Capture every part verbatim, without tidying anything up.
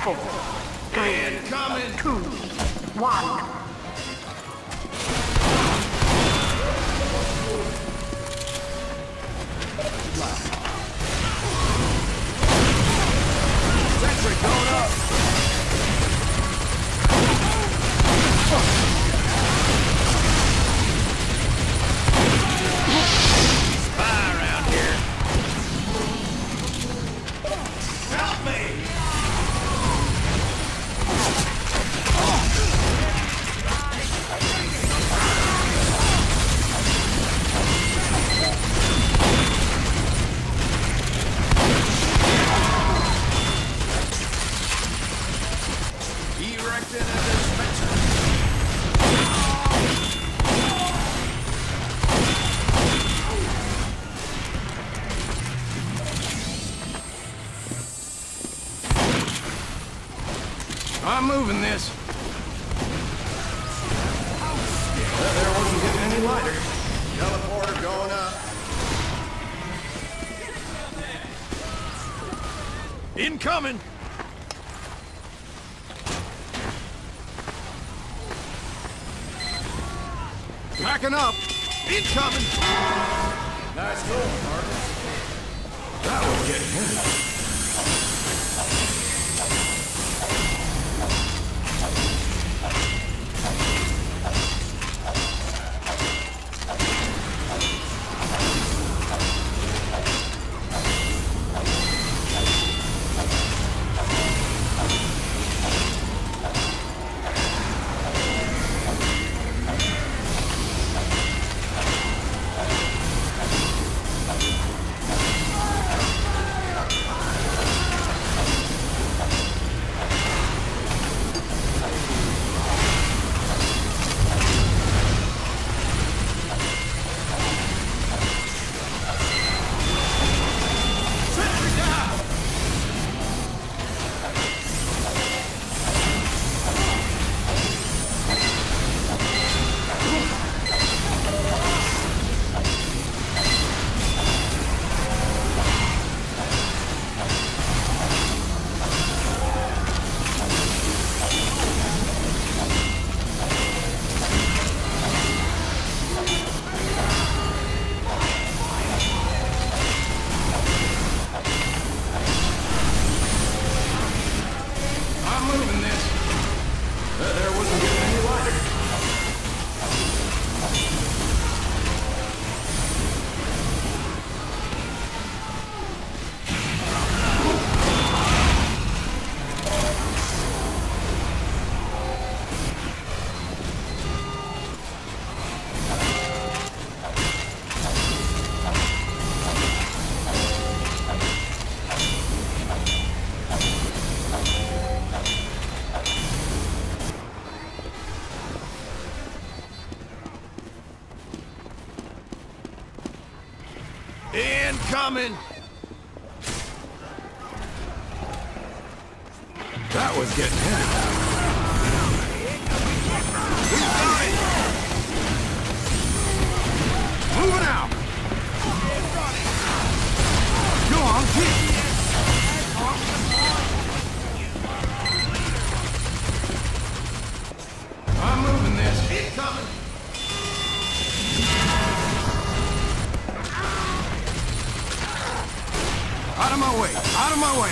Four, three, Incoming. two, one. Sentry going up. Spy around here. Help me! Erecting a dispenser. I'm moving this. That there wasn't getting any lighter. Teleporter going up. Incoming! Backing up! Incoming! Nice going, Marcus. That was getting heavy. Incoming! That was getting heavy. Moving out! Go on, keep! I'm moving this. Incoming! Out of my way! Out of my way!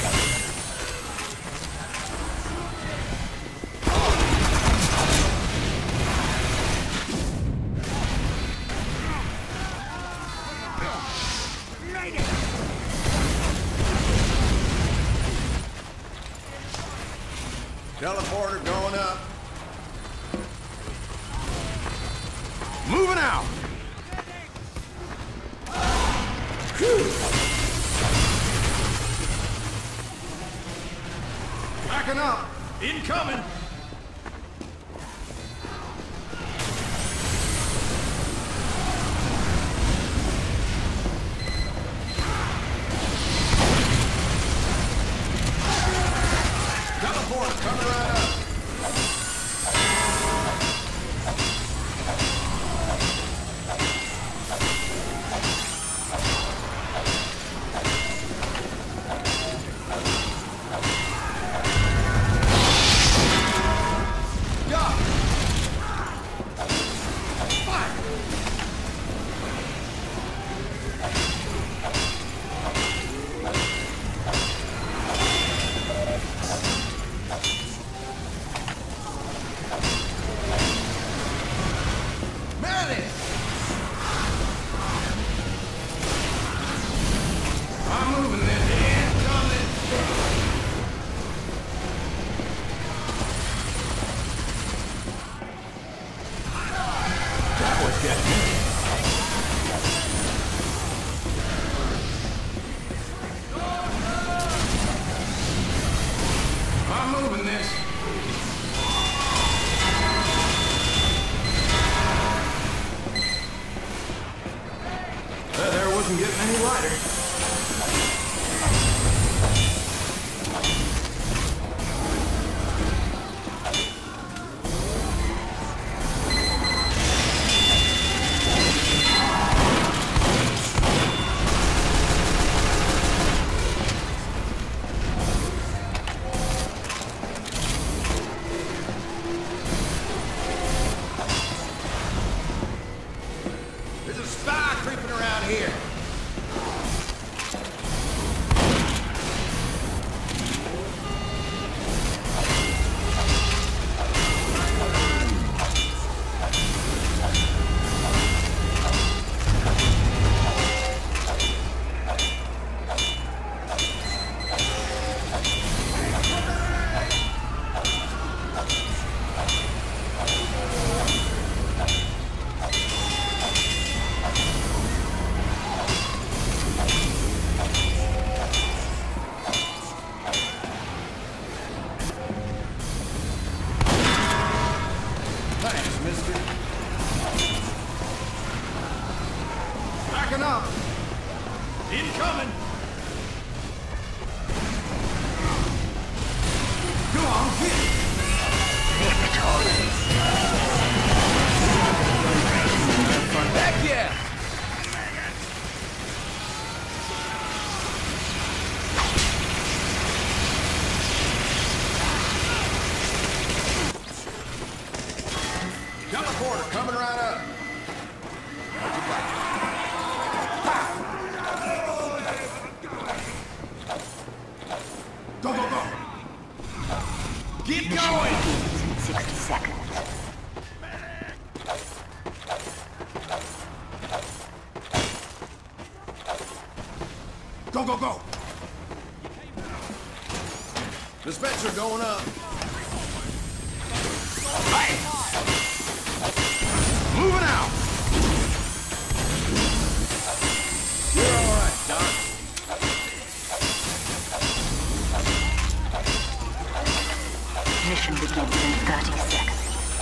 Teleporter going up. Moving out! Whew. Backing up! Incoming! Teleporter coming right up! I'm moving this. That there wasn't getting any lighter. Up. Incoming. Go on, get it. Heck yeah. Teleporter coming right up. How'd you like it? Go, go, go! Keep going! sixty seconds. Go, go, go! Dispenser going up. Hey! Moving out! You're all right, Doc. Mission begins in thirty seconds.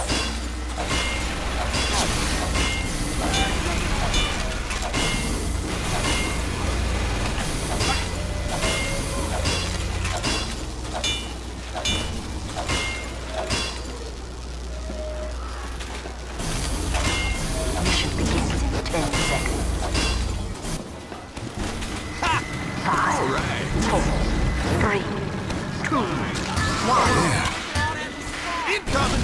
Mission begins in ten seconds. Ha! Five, All right. four, three, two, one. Incoming!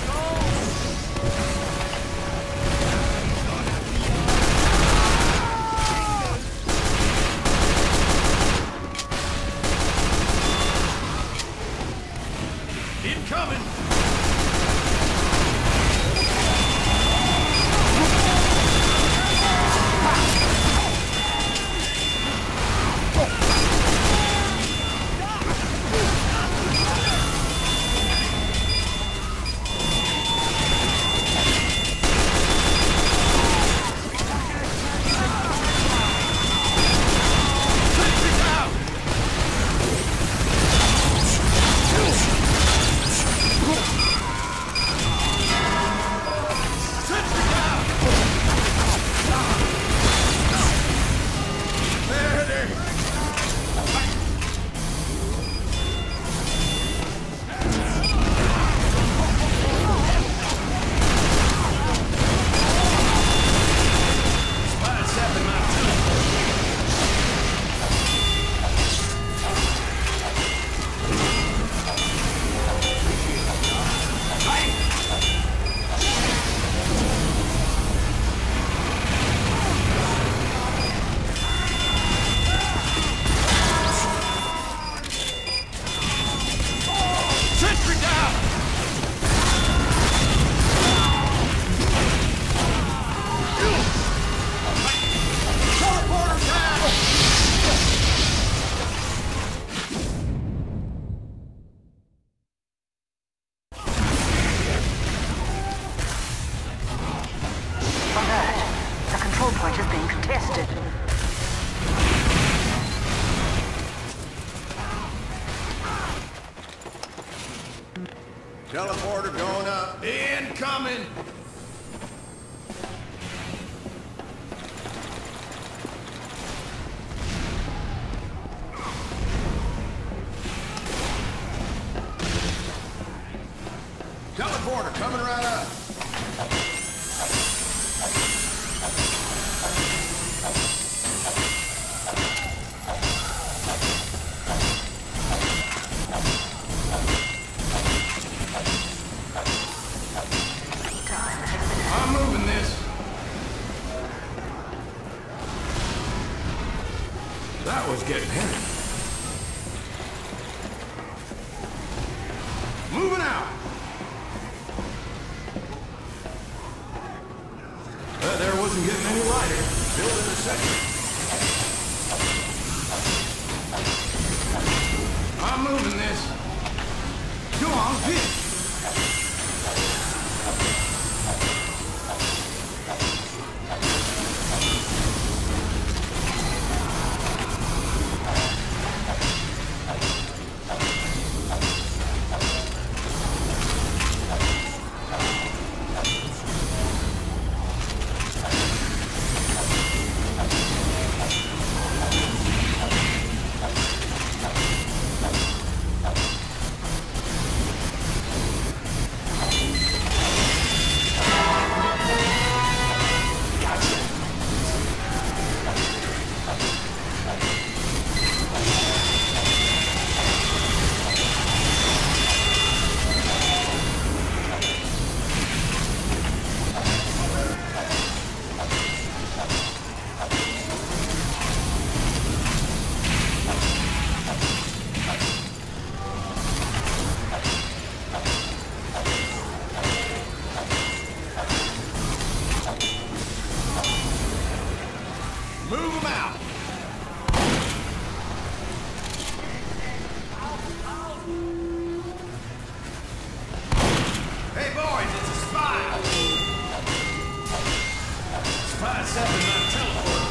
Incoming! Teleporter going up. Incoming! Teleporter coming right up. I'm moving this. That was getting heavy. Moving out. That there wasn't getting any lighter. Build in a second. I'm moving this. Go on, hit. Move them out! Hey boys, it's a spy! Spy seven, not teleport.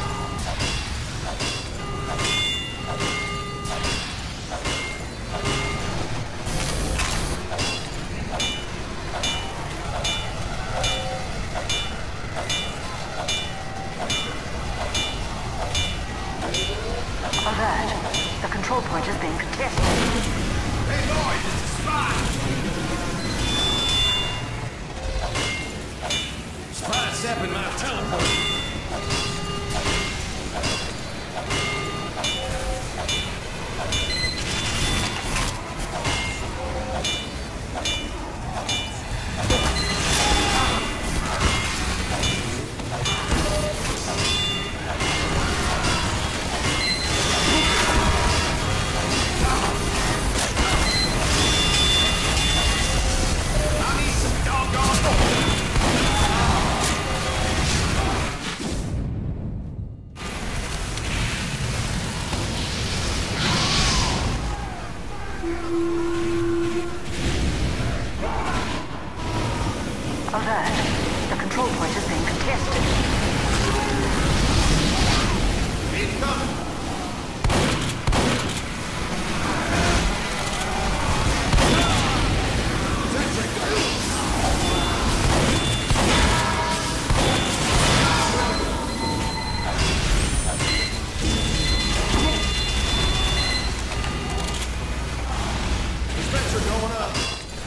Alert. The control point is being contested. Hey boys, it's a spy! Spy seven, not teleport. Alert. The control point is being contested. Incoming! Dispenser going up.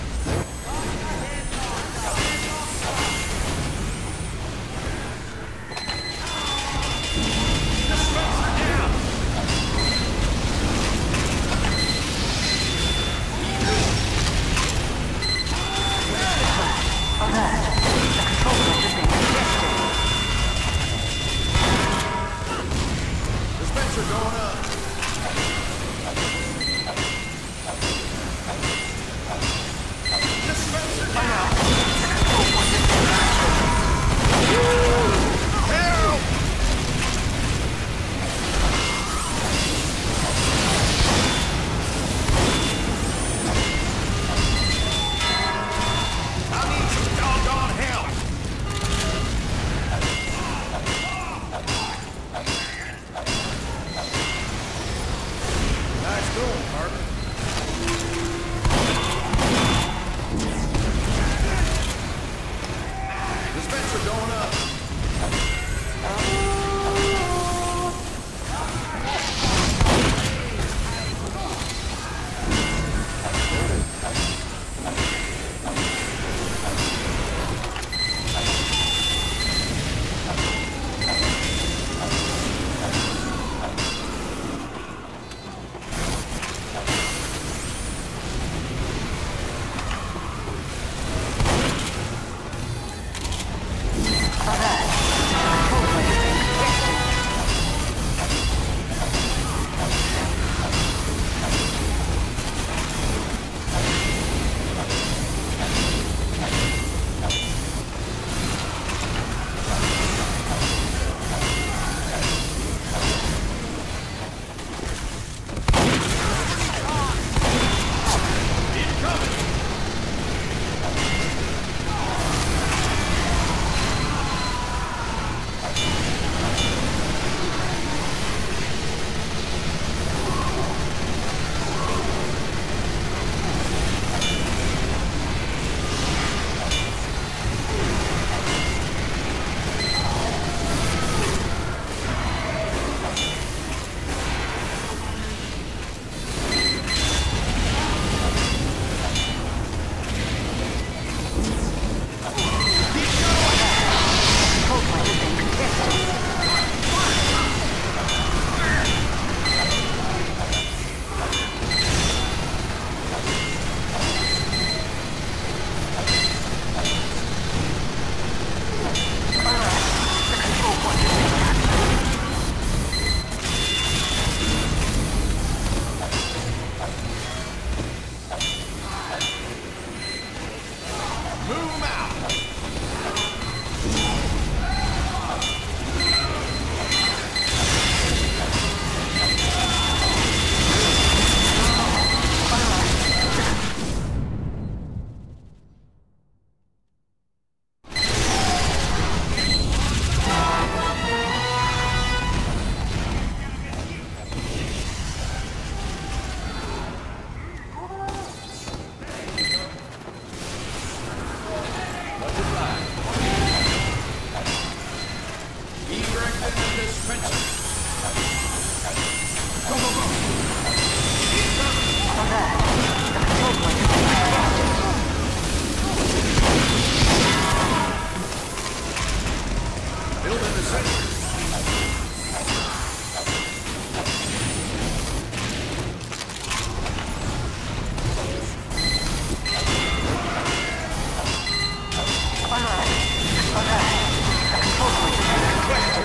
Going up. control point has been contested. Building the sentry. Alert. Alert. The control point has been contested.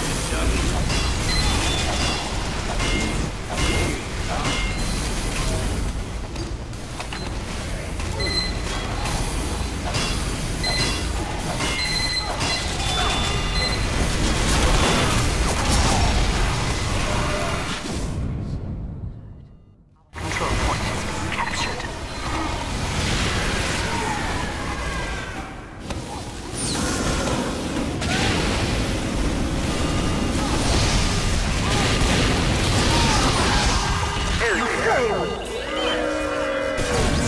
Control point has been captured. You failed!